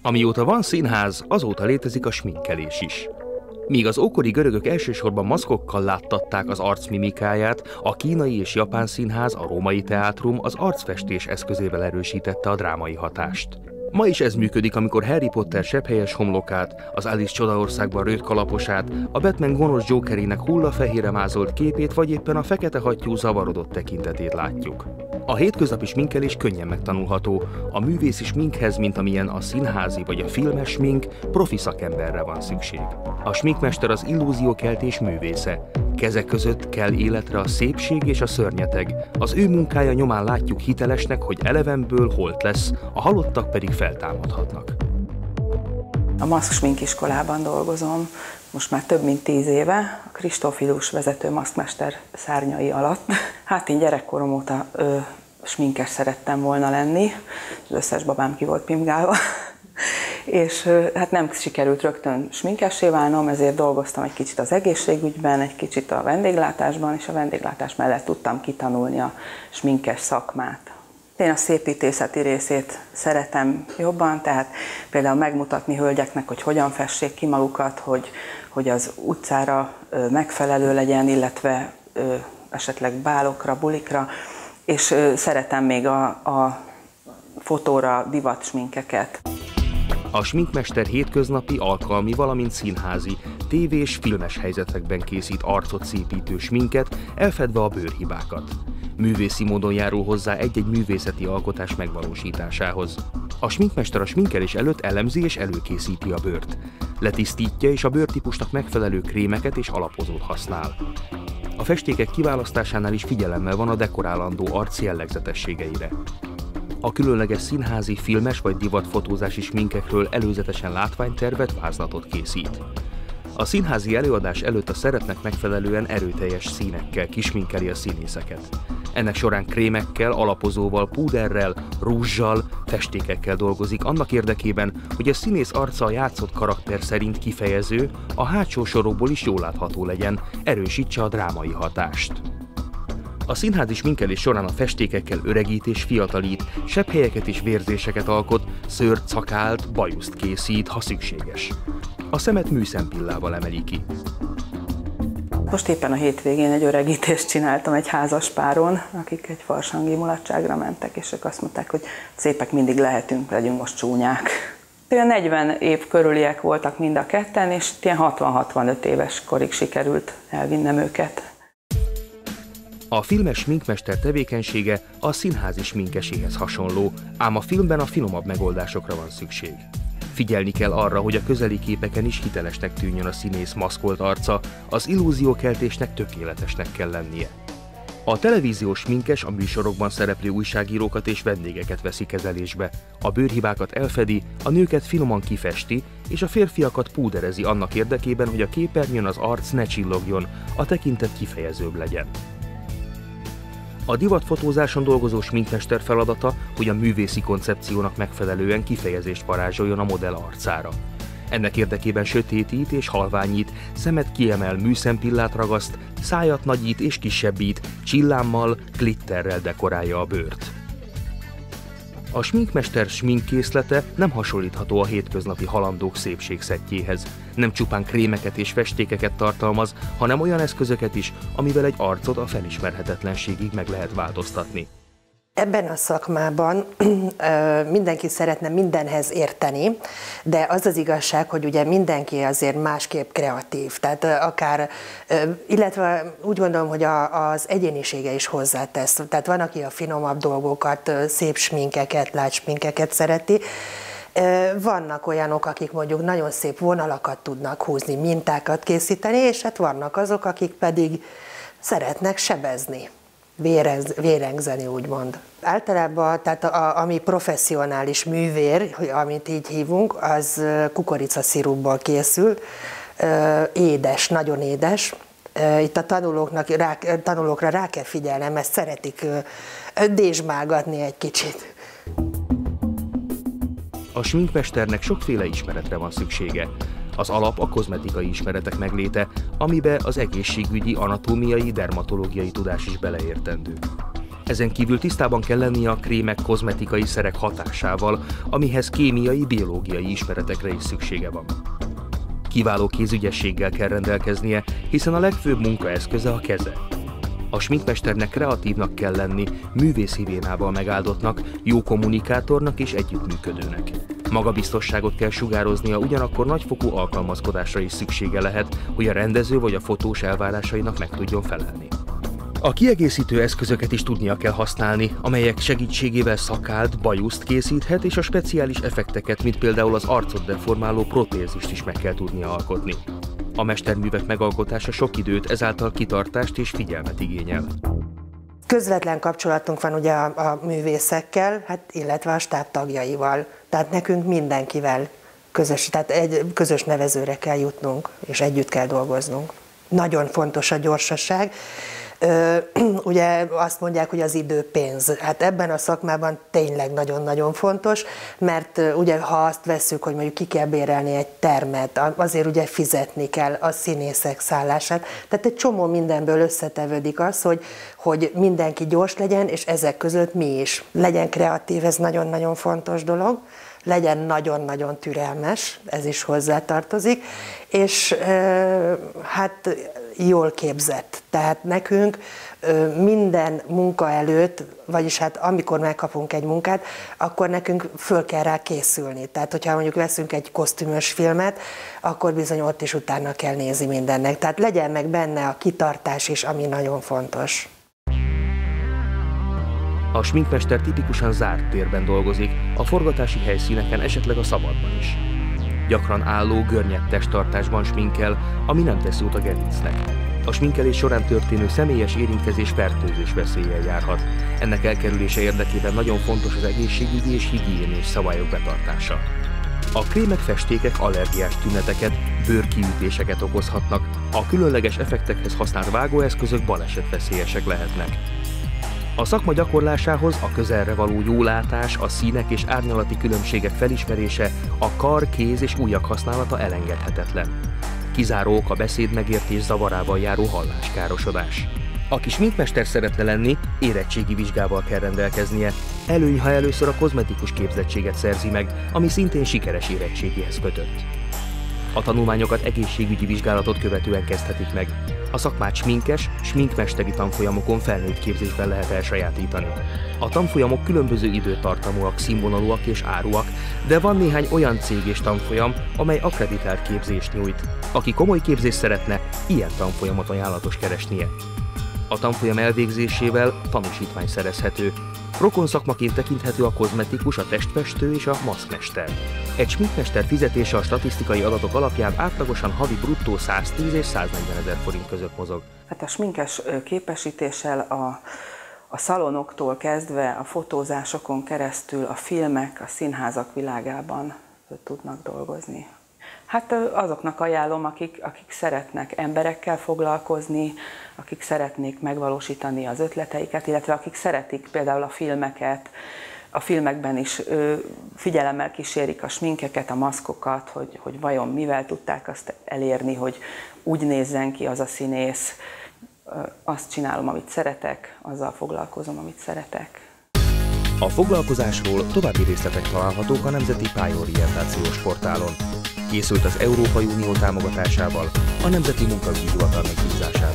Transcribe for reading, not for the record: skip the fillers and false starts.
Amióta van színház, azóta létezik a sminkelés is. Míg az ókori görögök elsősorban maszkokkal láttatták az arcmimikáját, a kínai és japán színház, a római teátrum az arcfestés eszközével erősítette a drámai hatást. Ma is ez működik, amikor Harry Potter sebhelyes homlokát, az Alice Csodaországban rőt kalaposát, a Batman gonosz Jokerének hullafehérre mázolt képét, vagy éppen a fekete hattyú zavarodott tekintetét látjuk. A hétköznapi sminkelés könnyen megtanulható, a művészi sminkhez, mint amilyen a színházi vagy a filmes smink, profi szakemberre van szükség. A sminkmester az illúziókeltés művésze. Kezek között kell életre a szépség és a szörnyeteg. Az ő munkája nyomán látjuk hitelesnek, hogy elevenből holt lesz, a halottak pedig feltámadhatnak. A maszk sminkiskolában dolgozom, most már több mint 10 éve, a Kristófilus vezető maszkmester szárnyai alatt. Hát én gyerekkorom óta sminkes szerettem volna lenni, az összes babám ki volt pimgálva, és hát nem sikerült rögtön sminkessé válnom, ezért dolgoztam egy kicsit az egészségügyben, egy kicsit a vendéglátásban, és a vendéglátás mellett tudtam kitanulni a sminkes szakmát. Én a szépítészeti részét szeretem jobban, tehát például megmutatni hölgyeknek, hogy hogyan fessék ki magukat, hogy az utcára megfelelő legyen, illetve esetleg bálokra, bulikra, és szeretem még a fotóra divat sminkeket. A sminkmester hétköznapi, alkalmi, valamint színházi, tévés, filmes helyzetekben készít arcot szépítő sminket, elfedve a bőrhibákat. Művészi módon járul hozzá egy-egy művészeti alkotás megvalósításához. A sminkmester a sminkelés előtt elemzi és előkészíti a bőrt. Letisztítja és a bőrtípusnak megfelelő krémeket és alapozót használ. A festékek kiválasztásánál is figyelemmel van a dekorálandó arc jellegzetességeire. A különleges színházi, filmes vagy divatfotózási sminkekről előzetesen látványtervet, vázlatot készít. A színházi előadás előtt a szerepnek megfelelően erőteljes színekkel kisminkeli a színészeket. Ennek során krémekkel, alapozóval, púderrel, rúzsal, festékekkel dolgozik annak érdekében, hogy a színész arca a játszott karakter szerint kifejező, a hátsó sorokból is jól látható legyen, erősítse a drámai hatást. A színházi sminkelés során a festékekkel öregít és fiatalít, sebhelyeket és vérzéseket alkot, szőrt, szakált, bajuszt készít, ha szükséges. A szemet műszempillával emeli ki. Most éppen a hétvégén egy öregítést csináltam egy házas páron, akik egy farsangi mulatságra mentek, és ők azt mondták, hogy szépek mindig lehetünk, legyünk most csúnyák. Olyan 40 év körüliek voltak mind a ketten, és ilyen 60-65 éves korig sikerült elvinnem őket. A filmes sminkmester tevékenysége a színházi sminkeséhez hasonló, ám a filmben a finomabb megoldásokra van szükség. Figyelni kell arra, hogy a közeli képeken is hitelesnek tűnjön a színész maszkolt arca, az illúziókeltésnek tökéletesnek kell lennie. A televíziós sminkes a műsorokban szereplő újságírókat és vendégeket veszi kezelésbe, a bőrhibákat elfedi, a nőket finoman kifesti, és a férfiakat púderezi annak érdekében, hogy a képernyőn az arc ne csillogjon, a tekintet kifejezőbb legyen. A divatfotózáson dolgozó sminkmester feladata, hogy a művészi koncepciónak megfelelően kifejezést varázsoljon a modell arcára. Ennek érdekében sötétít és halványít, szemet kiemel, műszempillát ragaszt, szájat nagyít és kisebbít, csillámmal, glitterrel dekorálja a bőrt. A sminkmester sminkkészlete nem hasonlítható a hétköznapi halandók szépségszettjéhez. Nem csupán krémeket és festékeket tartalmaz, hanem olyan eszközöket is, amivel egy arcot a felismerhetetlenségig meg lehet változtatni. Ebben a szakmában mindenki szeretne mindenhez érteni, de az az igazság, hogy ugye mindenki azért másképp kreatív, tehát akár, illetve úgy gondolom, hogy az egyénisége is hozzátesz. Tehát van, aki a finomabb dolgokat, szép sminkeket, lágy sminkeket szereti. Vannak olyanok, akik mondjuk nagyon szép vonalakat tudnak húzni, mintákat készíteni, és hát vannak azok, akik pedig szeretnek sebezni. Vérengzeni, úgymond. Általában, tehát ami professzionális művér, amit így hívunk, az kukoricaszirupból készül, édes, nagyon édes. Itt a tanulókra rá kell figyelnem, mert szeretik dézsmálgatni egy kicsit. A sminkmesternek sokféle ismeretre van szüksége. Az alap a kozmetikai ismeretek megléte, amibe az egészségügyi, anatómiai, dermatológiai tudás is beleértendő. Ezen kívül tisztában kell lennie a krémek kozmetikai szerek hatásával, amihez kémiai, biológiai ismeretekre is szüksége van. Kiváló kézügyességgel kell rendelkeznie, hiszen a legfőbb munkaeszköze a keze. A sminkmesternek kreatívnak kell lenni, művészi vénával megáldottnak, jó kommunikátornak és együttműködőnek. Magabiztosságot kell sugároznia, ugyanakkor nagyfokú alkalmazkodásra is szüksége lehet, hogy a rendező vagy a fotós elvárásainak meg tudjon felelni. A kiegészítő eszközöket is tudnia kell használni, amelyek segítségével szakált, bajuszt készíthet, és a speciális effekteket, mint például az arcot deformáló protézist is meg kell tudnia alkotni. A mesterművek megalkotása sok időt, ezáltal kitartást és figyelmet igényel. Közvetlen kapcsolatunk van ugye a művészekkel, illetve a stáb tagjaival. Tehát nekünk mindenkivel egy közös nevezőre kell jutnunk, és együtt kell dolgoznunk. Nagyon fontos a gyorsaság. Ugye azt mondják, hogy az idő pénz. Hát ebben a szakmában tényleg nagyon-nagyon fontos, mert ugye ha azt vesszük, hogy mondjuk ki kell bérelni egy termet, azért ugye fizetni kell a színészek szállását. Tehát egy csomó mindenből összetevődik az, hogy mindenki gyors legyen, és ezek között mi is. Legyen kreatív, ez nagyon-nagyon fontos dolog. Legyen nagyon-nagyon türelmes, ez is hozzátartozik, és hát jól képzett. Tehát nekünk minden munka előtt, vagyis hát amikor megkapunk egy munkát, akkor nekünk föl kell rá készülni. Tehát hogyha mondjuk veszünk egy kosztümös filmet, akkor bizony ott is utána kell nézni mindennek. Tehát legyen meg benne a kitartás is, ami nagyon fontos. A sminkmester tipikusan zárt térben dolgozik, a forgatási helyszíneken esetleg a szabadban is. Gyakran álló, görnyed testtartásban sminkel, ami nem tesz jót a gerincnek. A sminkelés során történő személyes érintkezés fertőzés veszéllyel járhat. Ennek elkerülése érdekében nagyon fontos az egészségügyi és higiénés szabályok betartása. A krémek, festékek allergiás tüneteket, bőrkiütéseket okozhatnak, a különleges effektekhez használt vágóeszközök balesetveszélyesek lehetnek. A szakma gyakorlásához a közelre való jólátás, a színek és árnyalati különbségek felismerése, a kar, kéz és ujjak használata elengedhetetlen. Kizáró ok a beszédmegértés zavarával járó halláskárosodás. Aki sminkmester szeretne lenni, érettségi vizsgával kell rendelkeznie. Előny, ha először a kozmetikus képzettséget szerzi meg, ami szintén sikeres érettségihez kötött. A tanulmányokat egészségügyi vizsgálatot követően kezdhetik meg. A szakmát sminkmesteri tanfolyamokon felnőtt képzésben lehet elsajátítani. A tanfolyamok különböző időtartamúak, színvonalúak és áruak, de van néhány olyan cég és tanfolyam, amely akkreditált képzést nyújt. Aki komoly képzést szeretne, ilyen tanfolyamot ajánlatos keresnie. A tanfolyam elvégzésével tanúsítvány szerezhető. Rokon szakmaként tekinthető a kozmetikus, a testfestő és a maszkmester. Egy sminkmester fizetése a statisztikai adatok alapján átlagosan havi bruttó 110 és 140 000 forint között mozog. Hát a sminkes képesítéssel a szalonoktól kezdve a fotózásokon keresztül a filmek, a színházak világában tudnak dolgozni. Hát azoknak ajánlom, akik szeretnek emberekkel foglalkozni, akik szeretnék megvalósítani az ötleteiket, illetve akik szeretik például a filmeket, a filmekben is figyelemmel kísérik a sminkeket, a maszkokat, hogy vajon mivel tudták azt elérni, hogy úgy nézzen ki az a színész. Azt csinálom, amit szeretek, azzal foglalkozom, amit szeretek. A foglalkozásról további részletek találhatók a Nemzeti Pályaorientációs portálon. Készült az Európai Unió támogatásával, a Nemzeti Munkaügyi Hivatal megbízásából.